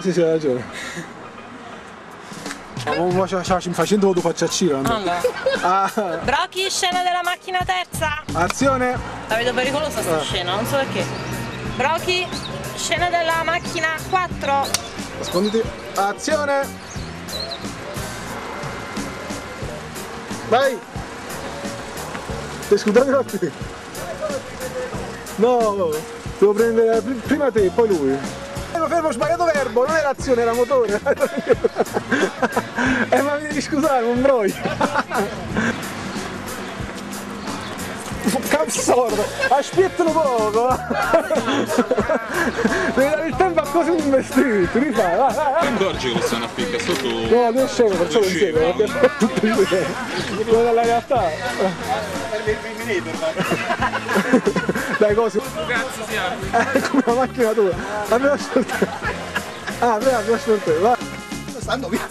Sì, hai ragione. Ma ci facendo tu faccia Ciro. Allora. Brocchi, scena della macchina terza. Azione. La vedo pericolosa sta scena, non so perché. Brocchi, scena della macchina 4. Nasconditi. Azione. Vai. Stai scudando qui. No, devo prendere prima te e poi lui. Fermo, ho sbagliato verbo, non era azione, era motore. Ma mi devi scusare, non broglio. Cazzo, aspettano poco. Devi dare il tempo a cose investite, rifai, vai. Ti accorgi che lo stanno a picca sotto? No, non scemo, facciamo insieme, perché tutte le idee. Non dalla realtà. Dai, cose. Cazzo siamo? Come una macchina tua. Abbiamo ascoltato. Ah, abbiamo ascoltato, vai. Stanno via.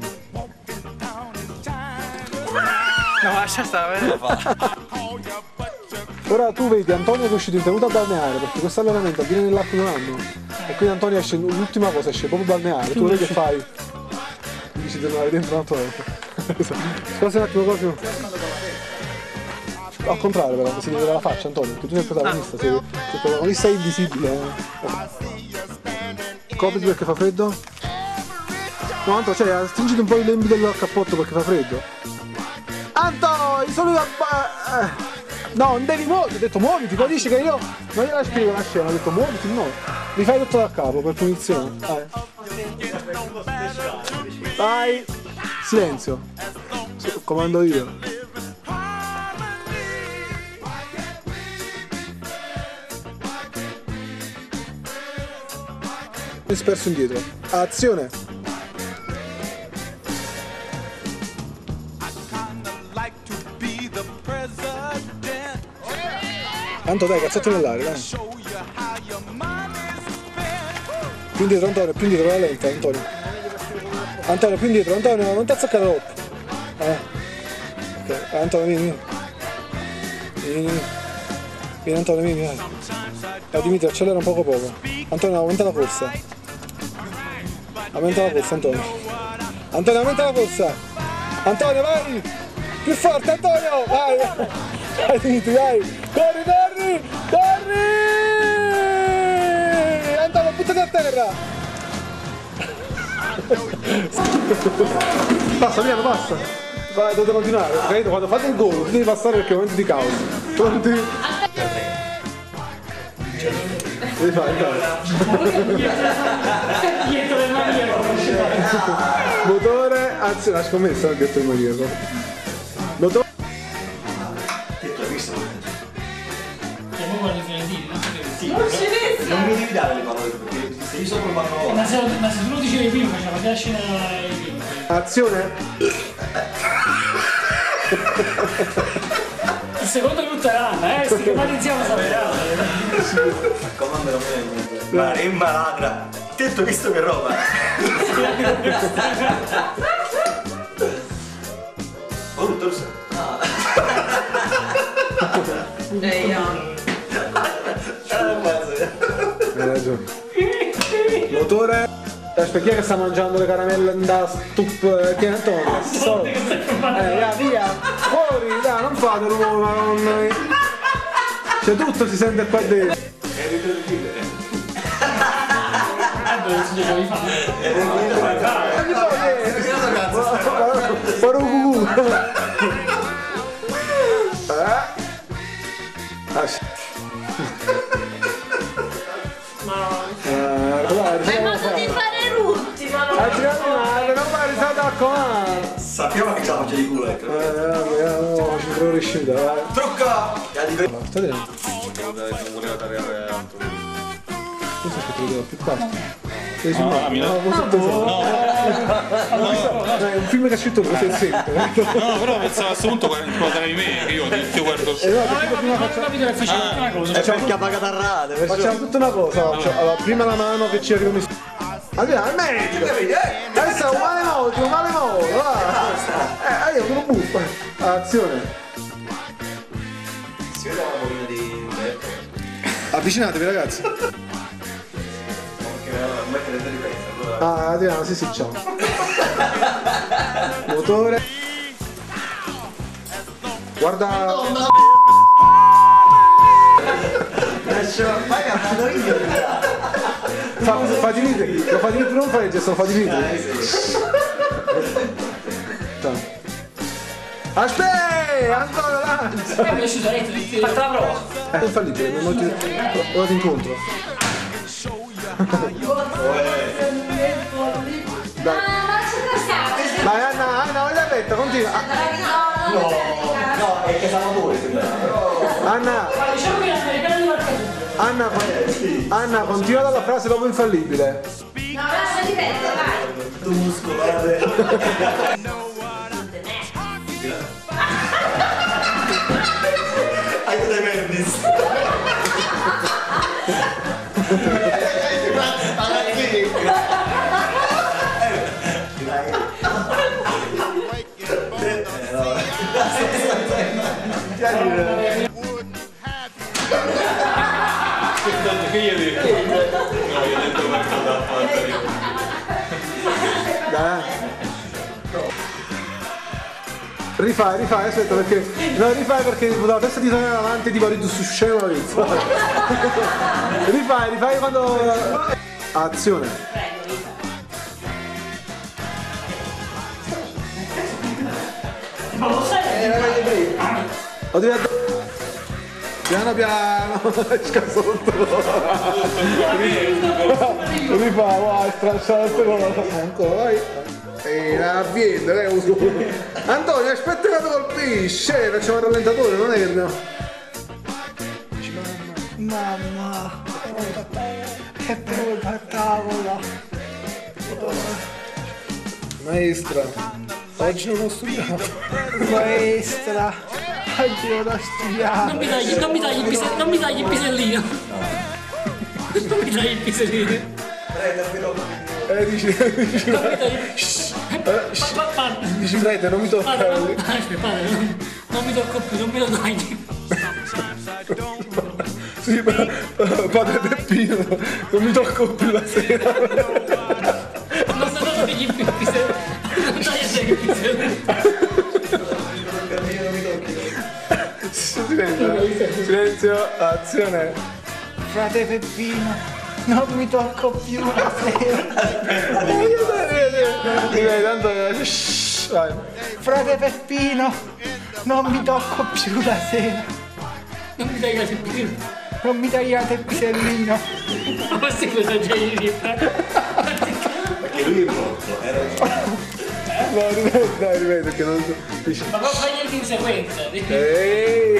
No, lascia stare, lo fa. Ora tu vedi Antonio che è uscito in tenuta a balneare perché questo allenamento avviene nell'arco di un anno e quindi Antonio esce, l'ultima cosa esce proprio balneare, tu vedi che fai? Dici di tornare dentro un'altra volta. Scusa un attimo Cosimo. Al contrario però, si vede la faccia Antonio, perché tu sei il protagonista, sei il protagonista invisibile. Copriti perché fa freddo? No Antonio, cioè stringiti un po' i lembi del cappotto perché fa freddo. Antonio, solo io... No, non devi muovere, ho detto muoviti, poi dici che io non gliela spiego la scena, ho detto muoviti, no. Rifai tutto da capo per punizione. Vai. Silenzio. Comando io. Disperso indietro. Azione. Anto dai, cazzetto nell'aria, dai. Più indietro Antonio, più indietro, la lenta Antonio. Antonio, più indietro, Antonio, non ti azzoccare troppo. Ok, Antonio, vieni. Vieni Antonio, vieni, dai. Dimitri, accelera un poco poco. Antonio, aumenta la corsa. Aumenta la corsa, Antonio. Antonio, aumenta la corsa. Antonio, vai! Più forte, Antonio! Vai! Vai Dimitri, vai! Corri, corri! Corri! Antonio, buttati a terra! Passa, Miano, passa! Vai, dovete continuare, capito? Quando fate il gol, devi passare perché è un momento di caos. Pronti? Devi fare, dai. Dietro del maniero. Motore, azione, la scommessa, ho detto il maniero. Motore. Non mi devi dare le parole perché se io so come vanno. Ma se tu lo dicevi prima, faceva già la scena prima. Azione. Il secondo di tutta l'anna, stigmatizziamo sappiamo. Comandalo bene. Maremma ladra. Ti ho visto che roba. Oh, tutto lo Hai ragione. Motore. Aspetta, chi è che sta mangiando le caramelle da stup? Che è Antonio? Via! Fuori! Dai, non fate rumore, madonna! Cioè tutto si sente qua dentro. Fare un cucù! Sappiamo che c'è la faccia di culo, ecco. No, ci sono riuscito, Trucca! Sta dentro. Non voleva tagliare altro. Questo ci credo più qua. Sei su No, è un film che ha scritto lui, sei sempre. No, però pensavo a questo punto guardavi me, che io ti guardo No, perché prima Capito che facciamo una cosa. Perché ha pagato a rate. facciamo tutta una cosa. Allora, prima la mano che ci arriva un allora, al medico! Adesso è un malemoto, va! Io sono buffo! Azione! Si vede la bolina di Umberto. Avvicinatevi ragazzi! Perché non mettere le riprese, allora... Ah, Adriano, sì, ciao. Motore. Guarda. Ma che ho dato io? Fatti ridere, lo fatti non fare il gesto, fatti ridere. Aspetta, ancora lancia. È riuscito a mettere. Fatto la prova. È infallibile, non ti incontro. Dai. Dai Anna, voglio la retta, continua. No, è che siamo due. Anna, Diciamo che l'americano di Marcato. Anna, continua dalla frase dopo infallibile. No, lascia di pezzo, vai. Tu muscolare. Aiuto ai Mendes. Che gli hai detto? No, gli ho detto qualcosa da fare. Dai. Rifai, aspetta perché. No, rifai perché la testa di tornare avanti tipo ridu su scena Maurizio. Rifai quando. Azione. Ma lo sai? Lo devi piano piano, esca sotto. Rifai, vai, stracciato ancora, vai. La avviene, uso. Antonio, aspetta che lo colpisce, facciamo il rallentatore, non è che no. Mamma, che brutta tavola. Maestra, oggi non ho studiato. Maestra, oggi non ho studiato. Non mi tagli il pisellino. Non mi tagli il pisellino. Dici, prete, non mi toccare. Aspetta, non mi tocco più, non me lo tagli. Sì, padre Peppino, non mi tocco più la sera. Non tagli più il pisellino. Non tagli il pisellino. Silenzio, azione. Frate Peppino, non mi tocco più la sera. Tanto vai. Frate Peppino, non mi tocco più la sera. Non mi tagli il pisellino. Non mi tagliate il pisellino. Ma questi cosa già gli rifà? Perché lui è morto, No, ripeti perché non so. Dici. Ma non fai niente in sequenza. Ehi!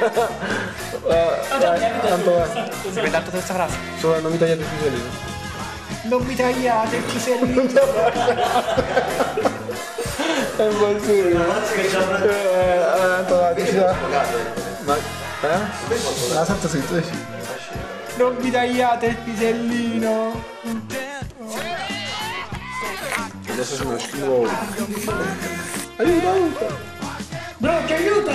Tanto va. Ripeti questa frase. Solo non mi tagliate il pisellino. Non mi tagliate il pisellino. È impossibile. Tanto va, dici là. Ma la santa zitto, dici. Non mi tagliate il pisellino. Adesso sono schifo. Aiuto! Bro, ti aiuto!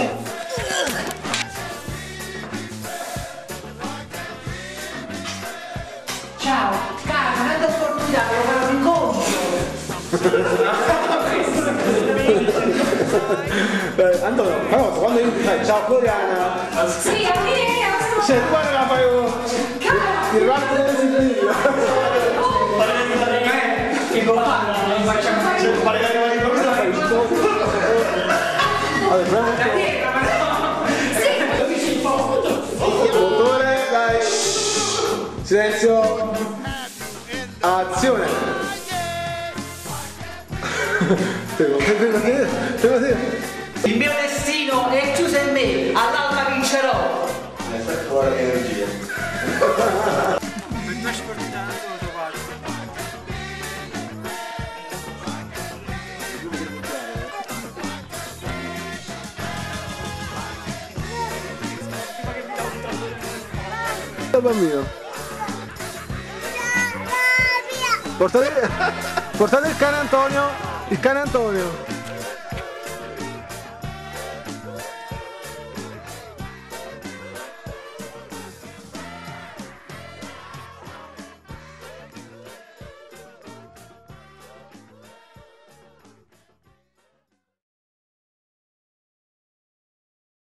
Ciao, cara, non è l'opportunità, lo farò un incontro. Antonio, quando io ti fai ciao Floriana. Sì, a me Cioè, tu guarda la fai il ratto delle signorine. Allora, motore, dai. Silenzio. Azione. Il mio destino è chiuso in me, all'alba vincerò. Fuori energia. Bambino. Portate il cane Antonio. Il cane Antonio.